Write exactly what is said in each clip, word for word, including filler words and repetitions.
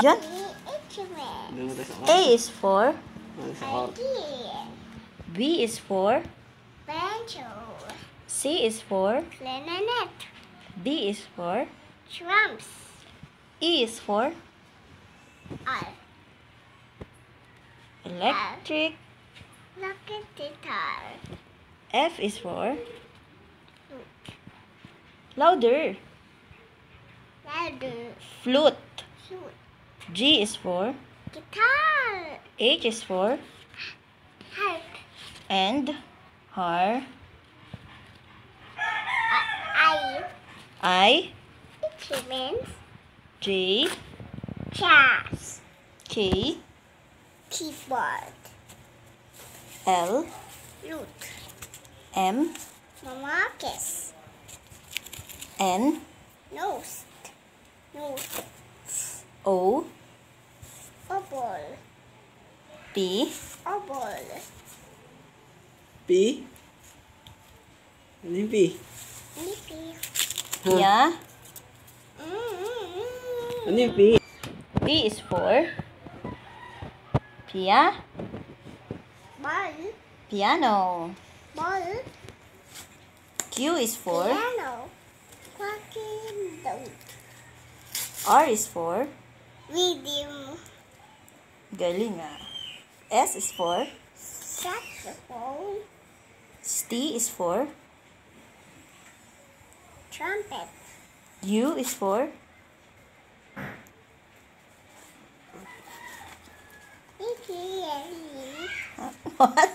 Diyan. A is for B is for C is for D is for Shrimps. E is for R. electric. Look at the guitar. F is for louder. Ladder. Flute. Shoot. G is for Guitar. H is for Harp. and her. I. I Instruments. J Chairs. K Keyboard. L Lute. M Marcus. N Nose. Nose. O Oval. P Oval. P? Ano yung P? Nippy. Pia. Ano yung P? P is for Pia. Ball. Piano. Ball. Q is for Piano. Quacking down. R is for Rhythm. galing ah. S is for Saxophone. T is for Trumpet. U is for Ukulele. what?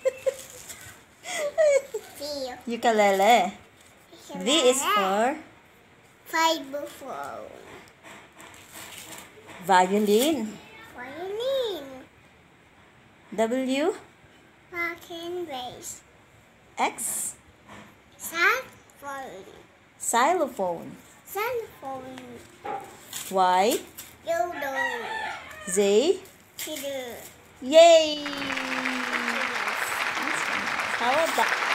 V. Ukulele. V is for Vibraphone. violin. Violin. W Rocking bass. X Saxophone. xylophone. Xylophone. Y Dodo. Z Fiddle. yay. How about